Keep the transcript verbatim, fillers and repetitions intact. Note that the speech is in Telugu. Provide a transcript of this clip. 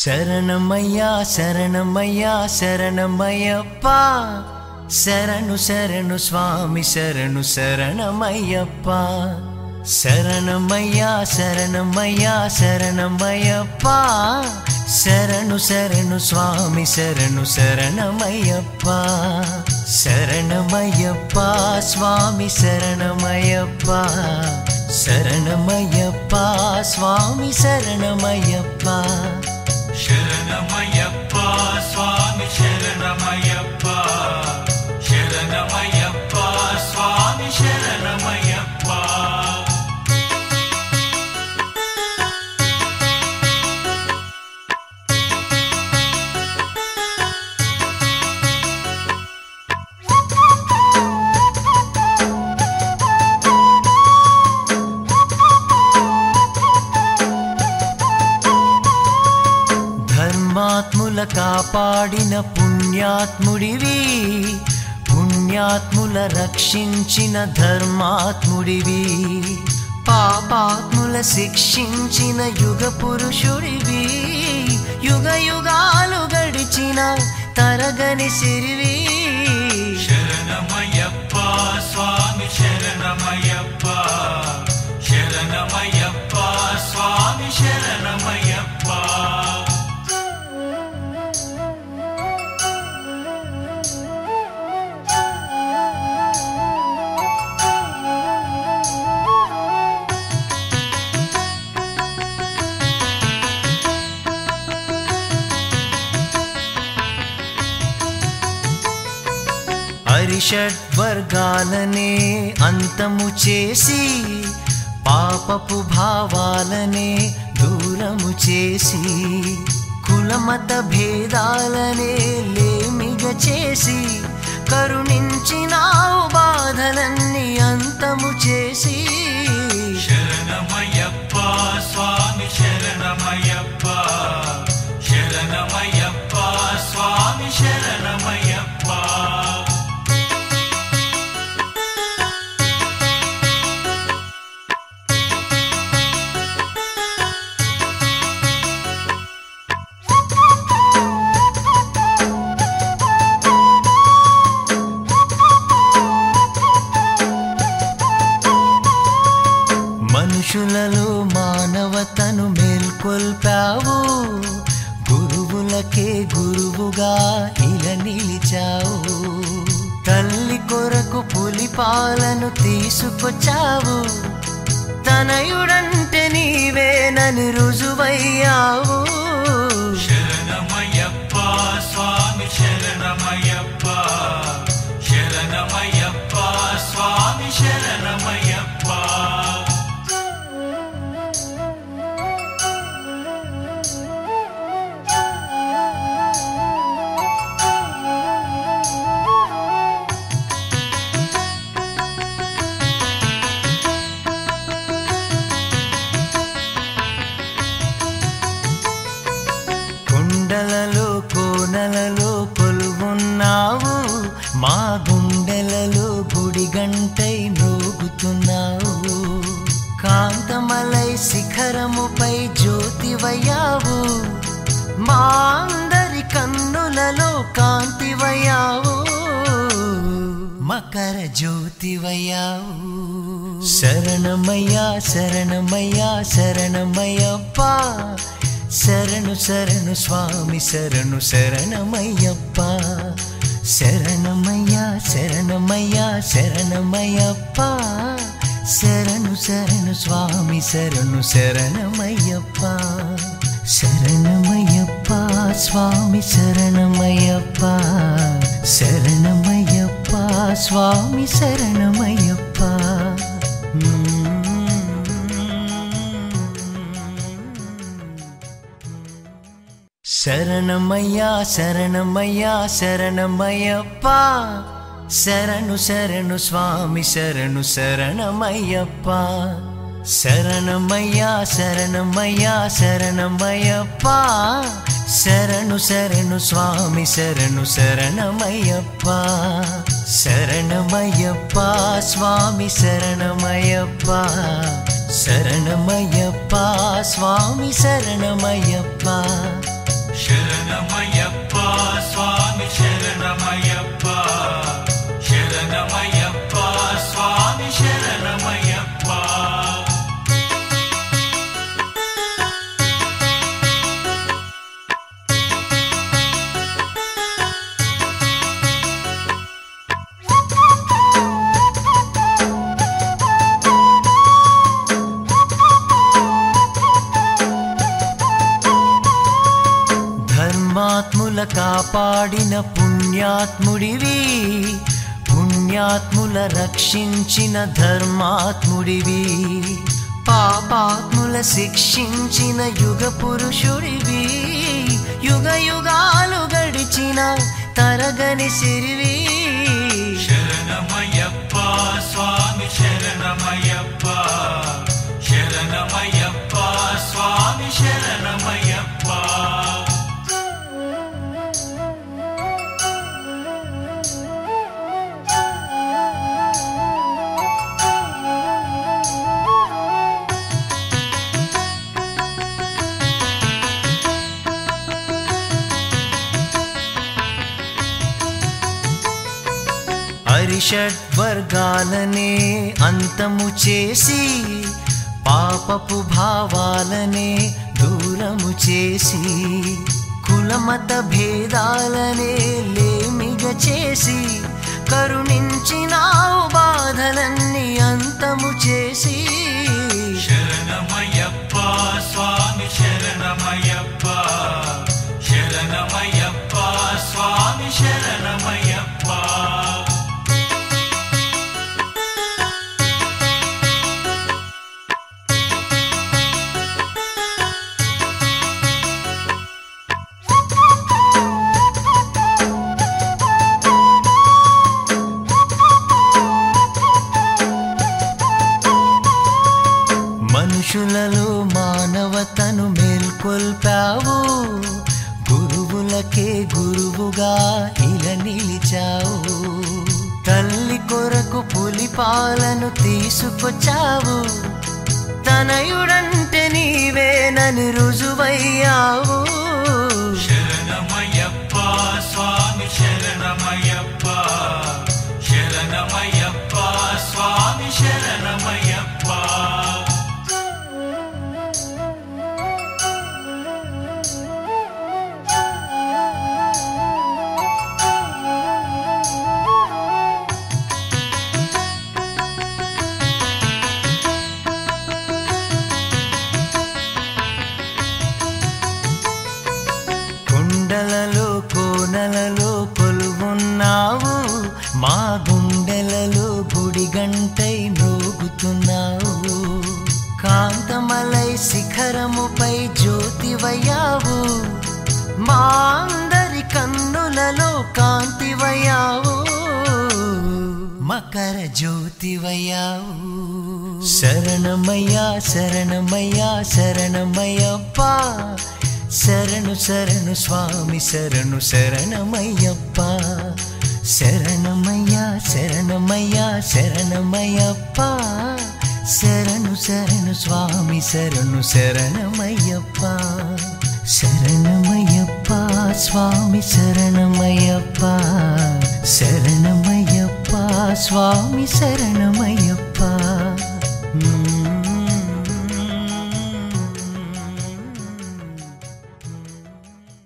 శరణమయ్యా శరణమయ్యా శరణమయ్యప్పా శరణు శరణు స్వామి శరణు శరణమయ్యప్పా శరణమయ్యా శరణమయ్యా శరణమయ్యప్పా శరణు శరణు స్వామి శరణు శరణమయ్యప్పా శరణమయ్యప్పా స్వామి శరణమయ్యప్పా శరణమయ్యప్పా స్వామి శరణమయ్యప్పా శరణమయ్యప్పా స్వామి శరణమయ్యప్పా శరణమయ్యప్పా స్వామి శరణమయ్యప్పా ధర్మాత్ముల కాపాడిన పుణ్యాత్ముడివి పుణ్యాత్ముల రక్షించిన ధర్మాత్ముడివి పాపాత్ముల శిక్షించిన యుగ పురుషుడివి యుగ యుగాలు గడిచిన తరగని సిరివి శరణమయ్యప్పా స్వామి శరణమయ్యప్పా శరణమయ్యప్పా స్వామి శరణమయ్యప్పా హరిషడ్వర్గాలనే అంతము చేసి పాపపు భావాలనే దూరము చేసి కులమత భేదాలనే లేమిగ చేసి కరుణించినావు బాధలన్నీ అంతము చేసి శరణమయ్యప్పా స్వామి శరణమయ్యప్పా శరణమయ్యప్పా స్వామి శరణమయ్యప్పా మనుషులలో మానవతను మేల్కొల్పావు గురువులకే గురువుగా ఇలా నిలిచావు తల్లి కొరకు పులిపాలను తీసుకొచ్చావు తనయుడంటే నీవేనని రుజువయ్యావు శరణమయ్యప్పా స్వామి శరణమయ్యప్పా శరణమయ్యప్పా స్వామి శరణమయ్యప్పా కొండలలో కోనలలో కొలువున్నావు మా గుండెలలో గుడి గంటై మ్రోగుతున్నావు కాంతమలై శిఖరముపై జ్యోతివయ్యావు మా అందరి కన్నులలో కాంతివయ్యావు మకర జ్యోతివయ్యావు శరణమయ్యా శరణమయ్యా శరణమయ్యప్పా శరణు శరణు స్వామి శరణు శరణమయ్యప్పా శరణమయ్యా శరణమయ్యా శరణమయ్యప్పా శరణు శరణు స్వామి శరణు శరణమయ్యప్పా శరణమయ్యప్పా స్వామి శరణమయ్యప్పా శరణమయ్యప్పా స్వామి శరణమయ్యప్పా శరణమయ్యా శరణమయ్యా శరణమయ్యప్పా శరణు శరణు స్వామి శరణు శరణమయ్యప్పా శరణమయ్యా శరణమయ్యా శరణమయ్యప్పా శరణు శరణు స్వామి శరణు శరణమయ్యప్పా శరణమయ్యప్పా స్వామి శరణమయ్యప్పా శరణమయ్యప్పా స్వామి శరణమయ్యప్పా శరణమయ్యప్ప స్వామి శరణమయ్యప్ప శరణమయ్యప్ప స్వామి శరణమయ్యప్ప ధర్మాత్ముల కాపాడిన పుణ్యాత్ముడివి, పుణ్యాత్ముల రక్షించిన ధర్మాత్ముడివి, పాపాత్ముల శిక్షించిన యుగ పురుషుడివి, యుగ యుగాలు గడిచిన తరగని సిరివి. శరణమయ్యప్ప స్వామి శరణమయ్యప్ప శరణమయ్యప్ప స్వామి శరణమయ్యప్ప హరిషడ్వర్గాలనే అంతము చేసి, పాపపు భావాలనే దూరము చేసి, కులమత భేదాలనే లేమిగ చేసి, కరుణించినావు బాధలన్నీ అంతము చేసి. శరణమయ్యప్ప స్వామి శరణమయ్యప్ప శరణమయ్యప్ప స్వామి శరణమయ్యప్ప మనుషులలో మానవతను మేల్కొల్పావు, గురువులకే గురువుగా ఇలా నిలిచావు. తల్లి కొరకు పులిపాలను తీసుకొచ్చావు, తనయుడంటే నీవేనని రుజువయ్యావు. శరణమయ్యప్ప స్వామి శరణమయ్యప్ప శరణమయ్యప్ప స్వామి శరణమయ్యప్ప కొండలలో కోనలలో కొలువున్నావు, మా గుండెలలో గుడి గంటై మ్రోగుతున్నావు. కాంతమలై శిఖరముపై జ్యోతివయ్యావు, మా అందరి కన్నులలో కాంతివయ్యావు, మకర జ్యోతివయ్యావు. శరణమయ్యా శరణమయ్యా శరణమయ్యప్ప, శరణు శరణు స్వామి శరణు శరణమయ్యప్ప. శరణమయ్యా శరణమయ్యా శరణమయ్యప్ప, శరణు శరణు స్వామి శరణు శరణమయ్యప్ప. శరణమయ్యప్ప స్వామి శరణమయ్యప్ప, శరణమయ్యప్ప స్వామి శరణమయ్యప్ప.